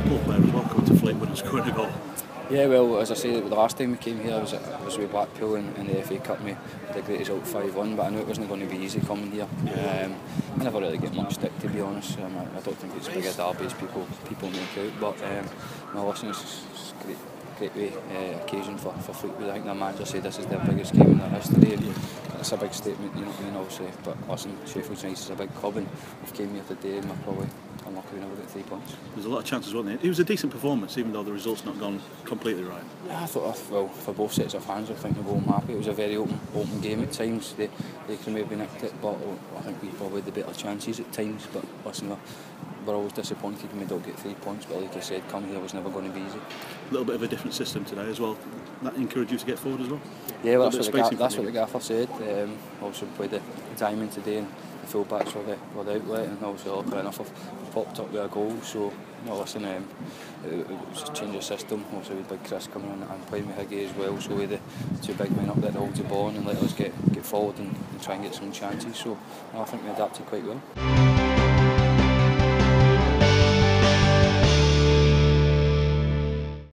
impactful player as well, coming to Fleetwood and scoring a goal. Yeah, well, as I say, the last time we came here was with Blackpool in the FA Cup. We had a great result 5-1, but I knew it wasn't going to be easy coming here. I never really get much stick, to be honest. I don't think it's big a derby as people make out, but no, listen, it's a great occasion for Fleetwood. I think their manager said this is their biggest game in their history, and it's a big statement, you know what I mean, obviously. But listen, Sheffield United is a big club, and we've came here today and we're probably unlucky we never got 3 points. There's a lot of chances, wasn't there? It was a decent performance, even though the result's not gone completely right. Yeah, I thought, well, for both sets of fans, I think they'll go home happy. It was a very open game at times. They could maybe nicked it, but I think we probably had the better chances at times. But listen, we're always disappointed when we don't get 3 points. But like I said, coming here was never going to be easy. A little bit of a different system today as well. That encouraged you to get forward as well? Yeah, well, that's what the gaffer said. Also played the diamond today, and the full-backs were the outlet, and obviously luckily enough I've popped up with a goal. So, no, listen, it was a change of system. Also with Big Chris coming in and playing with Higgy as well. So with the 2 big men up there to hold the ball and let us get forward and try and get some chances. So I think we adapted quite well.